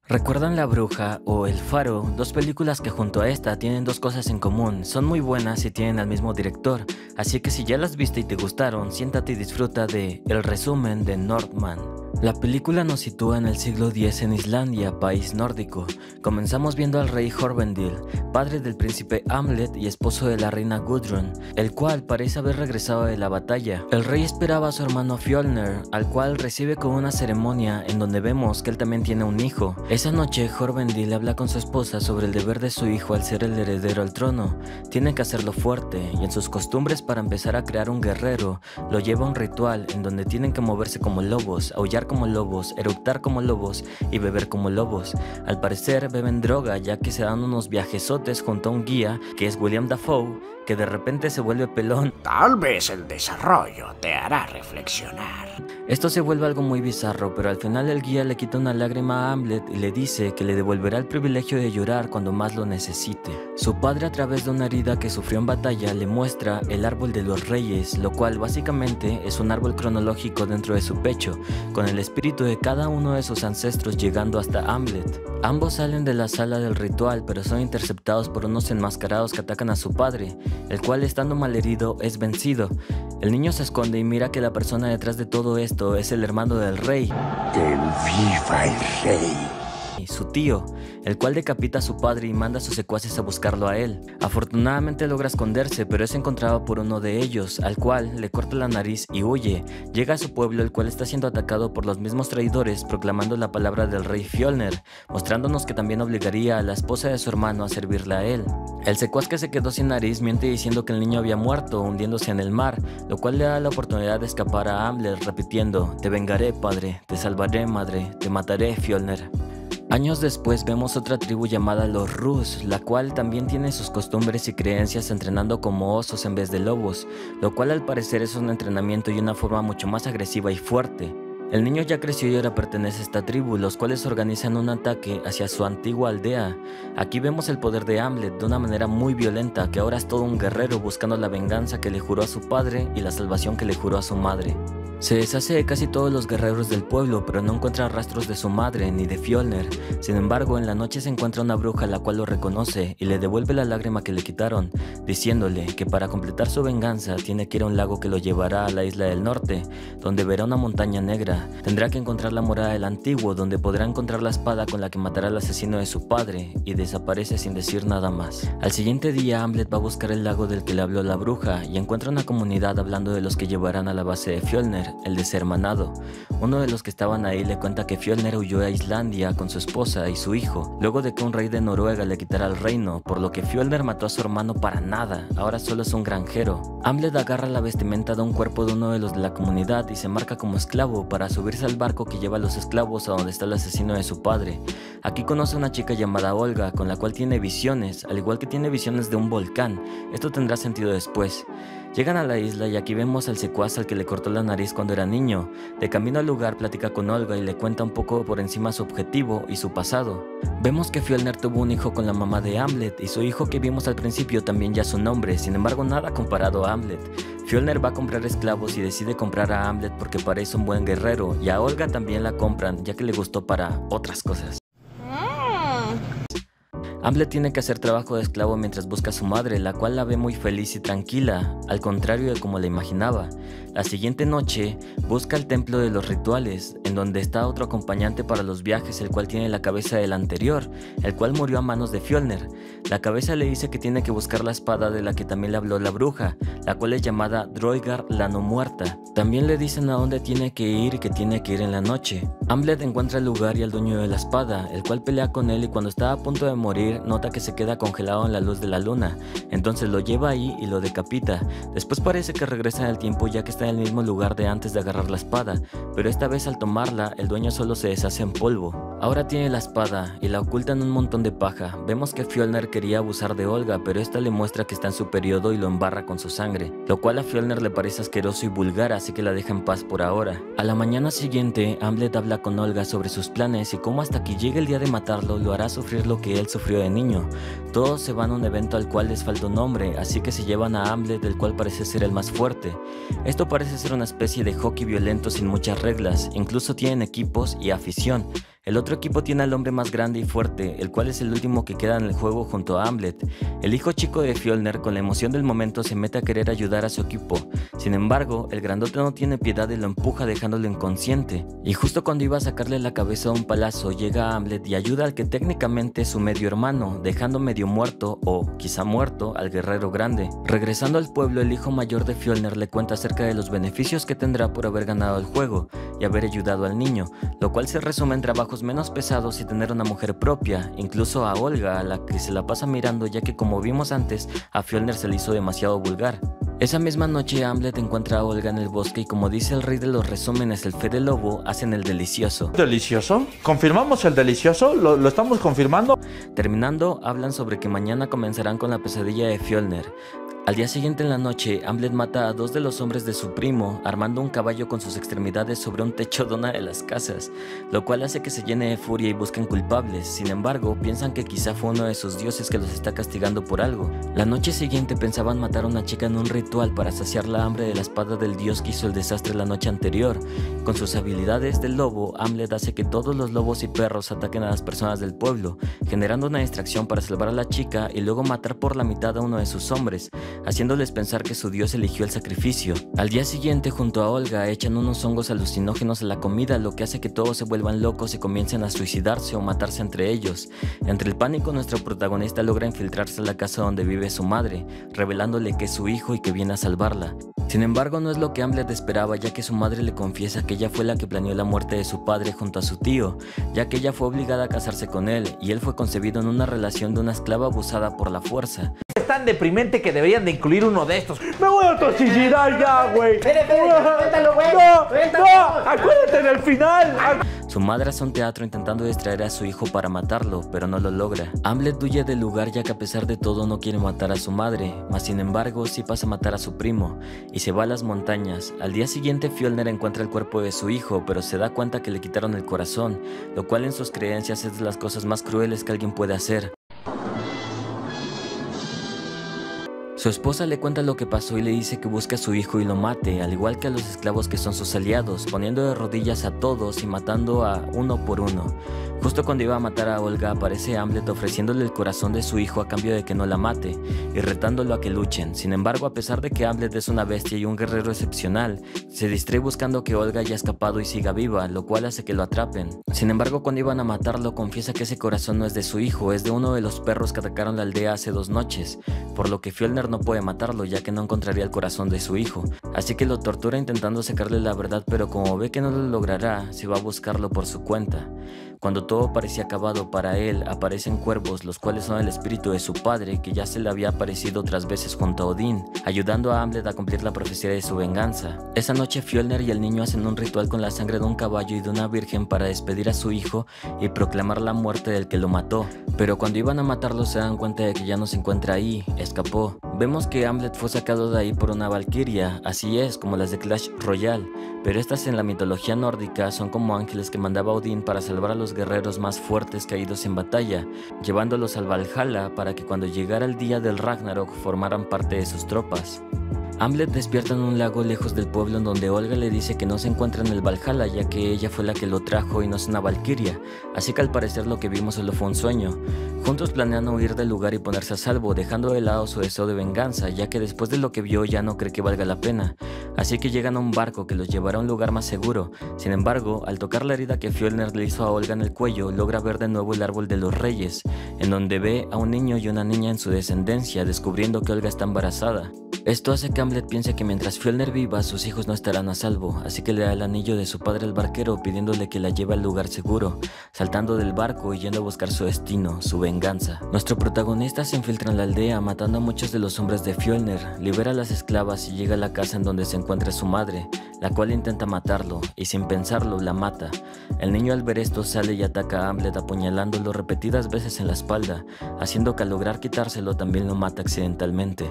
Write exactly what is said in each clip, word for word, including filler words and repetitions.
¿Recuerdan La Bruja o El Faro? Dos películas que junto a esta tienen dos cosas en común, son muy buenas y tienen al mismo director, así que si ya las viste y te gustaron, siéntate y disfruta de el resumen de Northman. La película nos sitúa en el siglo diez en Islandia, país nórdico. Comenzamos viendo al rey Horvendil, padre del príncipe Hamlet y esposo de la reina Gudrun, el cual parece haber regresado de la batalla. El rey esperaba a su hermano Fjolnir, al cual recibe con una ceremonia en donde vemos que él también tiene un hijo. Esa noche Horvendil habla con su esposa sobre el deber de su hijo al ser el heredero al trono. Tiene que hacerlo fuerte y en sus costumbres para empezar a crear un guerrero, lo lleva a un ritual en donde tienen que moverse como lobos, aullar como lobos, eructar como lobos y beber como lobos. Al parecer beben droga ya que se dan unos viajesotes junto a un guía que es William Dafoe, que de repente se vuelve pelón. Tal vez el desarrollo te hará reflexionar. Esto se vuelve algo muy bizarro, pero al final el guía le quita una lágrima a Hamlet y le dice que le devolverá el privilegio de llorar cuando más lo necesite. Su padre, a través de una herida que sufrió en batalla, le muestra el árbol de los reyes, lo cual básicamente es un árbol cronológico dentro de su pecho, con el espíritu de cada uno de sus ancestros llegando hasta Hamlet. Ambos salen de la sala del ritual, pero son interceptados por unos enmascarados que atacan a su padre, el cual, estando malherido, es vencido. El niño se esconde y mira que la persona detrás de todo esto es el hermano del rey. ¡Que viva el rey! Su tío, el cual decapita a su padre y manda a sus secuaces a buscarlo a él. Afortunadamente logra esconderse, pero es encontrado por uno de ellos, al cual le corta la nariz y huye. Llega a su pueblo, el cual está siendo atacado por los mismos traidores, proclamando la palabra del rey Fjolnir, mostrándonos que también obligaría a la esposa de su hermano a servirle a él. El secuaz que se quedó sin nariz miente diciendo que el niño había muerto, hundiéndose en el mar, lo cual le da la oportunidad de escapar a Hamlet, repitiendo: "Te vengaré, padre, te salvaré, madre, te mataré, Fjolnir". Años después vemos otra tribu llamada los Rus, la cual también tiene sus costumbres y creencias entrenando como osos en vez de lobos, lo cual al parecer es un entrenamiento y una forma mucho más agresiva y fuerte. El niño ya creció y ahora pertenece a esta tribu, los cuales organizan un ataque hacia su antigua aldea. Aquí vemos el poder de Hamlet de una manera muy violenta, que ahora es todo un guerrero buscando la venganza que le juró a su padre y la salvación que le juró a su madre. Se deshace de casi todos los guerreros del pueblo, pero no encuentra rastros de su madre ni de Fjolnir. Sin embargo, en la noche se encuentra una bruja la cual lo reconoce y le devuelve la lágrima que le quitaron, diciéndole que para completar su venganza tiene que ir a un lago que lo llevará a la isla del norte, donde verá una montaña negra. Tendrá que encontrar la morada del antiguo, donde podrá encontrar la espada con la que matará al asesino de su padre, y desaparece sin decir nada más. Al siguiente día, Hamlet va a buscar el lago del que le habló la bruja y encuentra una comunidad hablando de los que llevarán a la base de Fjolnir, el deshermanado. Uno de los que estaban ahí le cuenta que Fjolnir huyó a Islandia con su esposa y su hijo, luego de que un rey de Noruega le quitara el reino, por lo que Fjolnir mató a su hermano para nada, ahora solo es un granjero. Hamlet agarra la vestimenta de un cuerpo de uno de los de la comunidad y se marca como esclavo para subirse al barco que lleva a los esclavos a donde está el asesino de su padre. Aquí conoce a una chica llamada Olga, con la cual tiene visiones, al igual que tiene visiones de un volcán. Esto tendrá sentido después. Llegan a la isla y aquí vemos al secuaz al que le cortó la nariz cuando era niño. De camino al lugar platica con Olga y le cuenta un poco por encima su objetivo y su pasado. Vemos que Fjolnir tuvo un hijo con la mamá de Hamlet y su hijo que vimos al principio también ya su nombre, sin embargo nada comparado a Hamlet. Fjolnir va a comprar esclavos y decide comprar a Hamlet porque parece un buen guerrero, y a Olga también la compran ya que le gustó para otras cosas. Hamlet tiene que hacer trabajo de esclavo mientras busca a su madre, la cual la ve muy feliz y tranquila, al contrario de como la imaginaba. La siguiente noche, busca el templo de los rituales, en donde está otro acompañante para los viajes, el cual tiene la cabeza del anterior, el cual murió a manos de Fjolnir. La cabeza le dice que tiene que buscar la espada de la que también le habló la bruja, la cual es llamada Droigar la no muerta. También le dicen a dónde tiene que ir y que tiene que ir en la noche. Hamlet encuentra el lugar y al dueño de la espada, el cual pelea con él y cuando está a punto de morir, nota que se queda congelado en la luz de la luna, entonces lo lleva ahí y lo decapita. Después parece que regresa en el tiempo ya que está en el mismo lugar de antes de agarrar la espada, pero esta vez al tomarla, el dueño solo se deshace en polvo. Ahora tiene la espada y la oculta en un montón de paja. Vemos que Fjolnir quería abusar de Olga, pero esta le muestra que está en su periodo y lo embarra con su sangre, lo cual a Fjolnir le parece asqueroso y vulgar, así que la deja en paz por ahora. A la mañana siguiente, Hamlet habla con Olga sobre sus planes y cómo hasta que llegue el día de matarlo lo hará sufrir lo que él sufrió de niño. Todos se van a un evento al cual les falta un hombre, así que se llevan a Hamlet, el cual parece ser el más fuerte. Esto parece ser una especie de hockey violento sin muchas reglas, incluso tienen equipos y afición. El otro equipo tiene al hombre más grande y fuerte, el cual es el último que queda en el juego junto a Hamlet. El hijo chico de Fjolnir, con la emoción del momento, se mete a querer ayudar a su equipo. Sin embargo, el grandote no tiene piedad y lo empuja dejándolo inconsciente. Y justo cuando iba a sacarle la cabeza a un palazo, llega Hamlet y ayuda al que técnicamente es su medio hermano, dejando medio muerto, o quizá muerto, al guerrero grande. Regresando al pueblo, el hijo mayor de Fjolnir le cuenta acerca de los beneficios que tendrá por haber ganado el juego y haber ayudado al niño, lo cual se resume en trabajos menos pesados y tener una mujer propia, incluso a Olga, a la que se la pasa mirando, ya que como vimos antes, a Fjolnir se le hizo demasiado vulgar. Esa misma noche Hamlet encuentra a Olga en el bosque y, como dice el rey de los resúmenes, el Fede Lobo, hacen el delicioso. ¿Delicioso? ¿Confirmamos el delicioso? ¿Lo, lo estamos confirmando? Terminando, hablan sobre que mañana comenzarán con la pesadilla de Fjolnir. Al día siguiente en la noche, Hamlet mata a dos de los hombres de su primo, armando un caballo con sus extremidades sobre un techo de una de las casas, lo cual hace que se llene de furia y busquen culpables. Sin embargo, piensan que quizá fue uno de sus dioses que los está castigando por algo. La noche siguiente pensaban matar a una chica en un ritual para saciar la hambre de la espada del dios que hizo el desastre la noche anterior. Con sus habilidades del lobo, Hamlet hace que todos los lobos y perros ataquen a las personas del pueblo, generando una distracción para salvar a la chica y luego matar por la mitad a uno de sus hombres, haciéndoles pensar que su dios eligió el sacrificio. Al día siguiente, junto a Olga, echan unos hongos alucinógenos a la comida, lo que hace que todos se vuelvan locos y comiencen a suicidarse o matarse entre ellos. Entre el pánico, nuestro protagonista logra infiltrarse a la casa donde vive su madre, revelándole que es su hijo y que viene a salvarla. Sin embargo, no es lo que Hamlet esperaba, ya que su madre le confiesa que ella fue la que planeó la muerte de su padre junto a su tío, ya que ella fue obligada a casarse con él, y él fue concebido en una relación de una esclava abusada por la fuerza. Es tan deprimente que deberían de incluir uno de estos. Me voy a suicidar ya, güey. Cuéntalo, güey. No, Cuéntalo. no, acuérdate en el final. Su madre hace un teatro intentando distraer a su hijo para matarlo, pero no lo logra. Hamlet huye del lugar ya que a pesar de todo no quiere matar a su madre, mas sin embargo sí pasa a matar a su primo, y se va a las montañas. Al día siguiente Fjolnir encuentra el cuerpo de su hijo, pero se da cuenta que le quitaron el corazón, lo cual en sus creencias es de las cosas más crueles que alguien puede hacer. Su esposa le cuenta lo que pasó y le dice que busque a su hijo y lo mate, al igual que a los esclavos que son sus aliados, poniendo de rodillas a todos y matando a uno por uno. Justo cuando iba a matar a Olga, aparece Hamlet ofreciéndole el corazón de su hijo a cambio de que no la mate, y retándolo a que luchen. Sin embargo, a pesar de que Hamlet es una bestia y un guerrero excepcional, se distrae buscando que Olga haya escapado y siga viva, lo cual hace que lo atrapen. Sin embargo, cuando iban a matarlo, confiesa que ese corazón no es de su hijo, es de uno de los perros que atacaron la aldea hace dos noches, por lo que Fjolnir no puede matarlo, ya que no encontraría el corazón de su hijo. Así que lo tortura intentando sacarle la verdad, pero como ve que no lo logrará, se va a buscarlo por su cuenta. Cuando todo parecía acabado para él, aparecen cuervos, los cuales son el espíritu de su padre, que ya se le había aparecido otras veces junto a Odín, ayudando a Hamlet a cumplir la profecía de su venganza. Esa noche Fjolnir y el niño hacen un ritual con la sangre de un caballo y de una virgen para despedir a su hijo y proclamar la muerte del que lo mató. Pero cuando iban a matarlo se dan cuenta de que ya no se encuentra ahí, escapó. Vemos que Hamlet fue sacado de ahí por una valquiria, así es, como las de Clash Royale, pero estas en la mitología nórdica son como ángeles que mandaba Odín para salvar a los guerreros más fuertes caídos en batalla, llevándolos al Valhalla para que cuando llegara el día del Ragnarok formaran parte de sus tropas. Hamlet despierta en un lago lejos del pueblo en donde Olga le dice que no se encuentra en el Valhalla, ya que ella fue la que lo trajo y no es una valquiria, así que al parecer lo que vimos solo fue un sueño. Juntos planean huir del lugar y ponerse a salvo, dejando de lado su deseo de venganza, ya que después de lo que vio ya no cree que valga la pena. Así que llegan a un barco que los llevará a un lugar más seguro. Sin embargo, al tocar la herida que Fjolnir le hizo a Olga en el cuello, logra ver de nuevo el árbol de los reyes, en donde ve a un niño y una niña en su descendencia, descubriendo que Olga está embarazada. Esto hace que Hamlet piense que mientras Fjolnir viva, sus hijos no estarán a salvo, así que le da el anillo de su padre al barquero pidiéndole que la lleve al lugar seguro, saltando del barco y yendo a buscar su destino, su venganza. Nuestro protagonista se infiltra en la aldea matando a muchos de los hombres de Fjolnir, libera a las esclavas y llega a la casa en donde se encuentra su madre, la cual intenta matarlo, y sin pensarlo la mata. El niño al ver esto sale y ataca a Hamlet apuñalándolo repetidas veces en la espalda, haciendo que al lograr quitárselo también lo mata accidentalmente.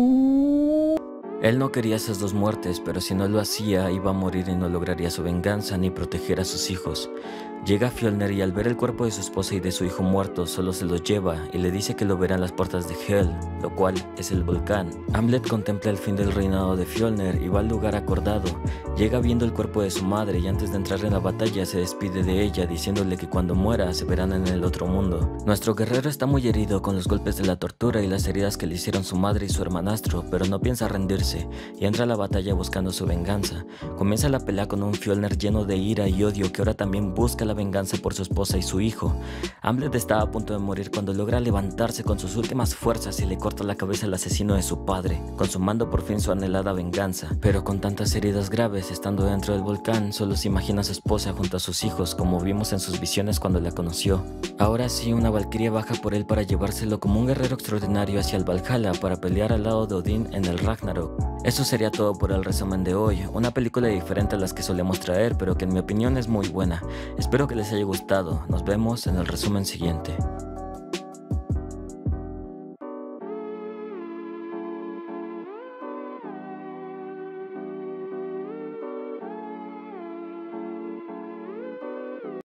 Él no quería esas dos muertes, pero si no lo hacía iba a morir y no lograría su venganza ni proteger a sus hijos. Llega Fjolnir y al ver el cuerpo de su esposa y de su hijo muertos, solo se los lleva y le dice que lo verá en las puertas de Hel, lo cual es el volcán. Hamlet contempla el fin del reinado de Fjolnir y va al lugar acordado. Llega viendo el cuerpo de su madre y antes de entrar en la batalla se despide de ella diciéndole que cuando muera se verán en el otro mundo. Nuestro guerrero está muy herido con los golpes de la tortura y las heridas que le hicieron su madre y su hermanastro, pero no piensa rendirse y entra a la batalla buscando su venganza. Comienza la pelea con un Fjolnir lleno de ira y odio que ahora también busca la venganza por su esposa y su hijo. Hamlet está a punto de morir cuando logra levantarse con sus últimas fuerzas y le corta la cabeza al asesino de su padre, consumando por fin su anhelada venganza. Pero con tantas heridas graves, estando dentro del volcán, solo se imagina a su esposa junto a sus hijos, como vimos en sus visiones cuando la conoció. Ahora sí, una valquiria baja por él para llevárselo como un guerrero extraordinario hacia el Valhalla para pelear al lado de Odín en el Ragnarok. Eso sería todo por el resumen de hoy, una película diferente a las que solemos traer, pero que en mi opinión es muy buena. Espero que les haya gustado, nos vemos en el resumen siguiente.